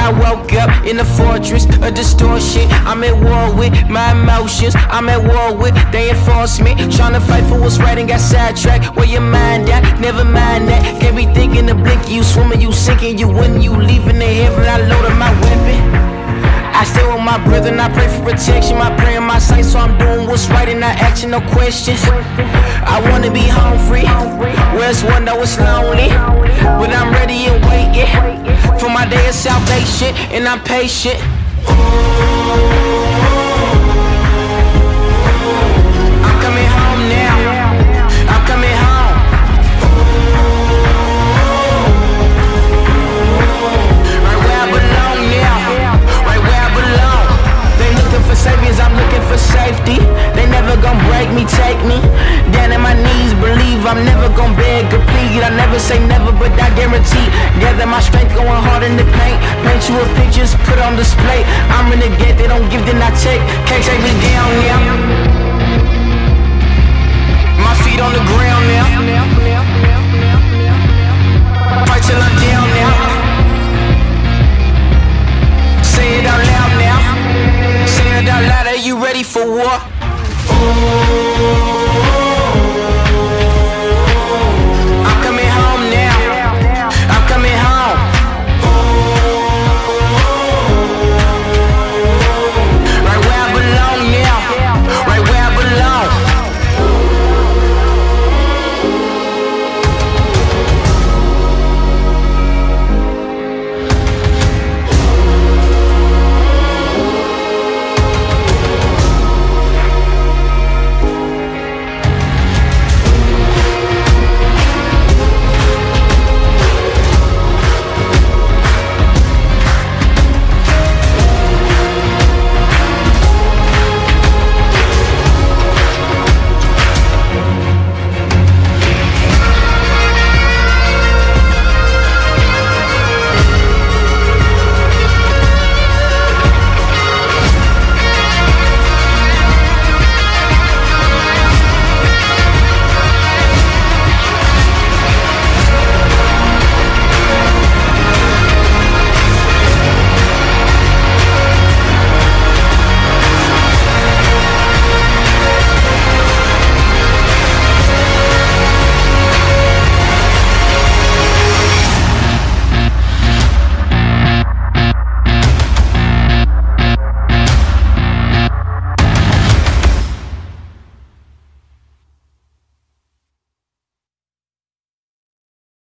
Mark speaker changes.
Speaker 1: I woke up in the fortress of distortion. I'm at war with my emotions. I'm at war with they enforcement. Tryna fight for what's right and got sidetracked. Where your mind at? Never mind that. Can't be thinking the blink. You swimming, you sinking, you winning, you leaving the heaven. I loaded my weapon. I stay with my brother and I pray for protection. My prayer in my sight, so I'm doing what's right and not asking no questions. I wanna be home free, where it's one though it's lonely, but I'm ready and waiting for my day of salvation, and I'm patient. I'm coming home now. I'm coming home. Right where I belong now. Right where I belong. They looking for saviors, I'm looking for safety. They never gon' break me, take me down on my knees. Believe I'm never gon' beg or plead. I never say never, but I guarantee. Gather my strength, going hard in the paint. Paint you a pictures, put on display. I'm renegade, they don't give, then I take. Can't take me down now. My feet on the ground now.